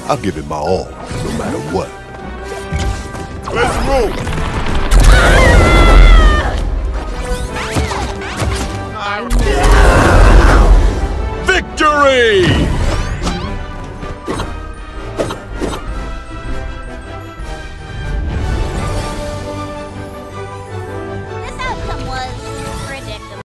I'll give it my all, no matter what. Let's move!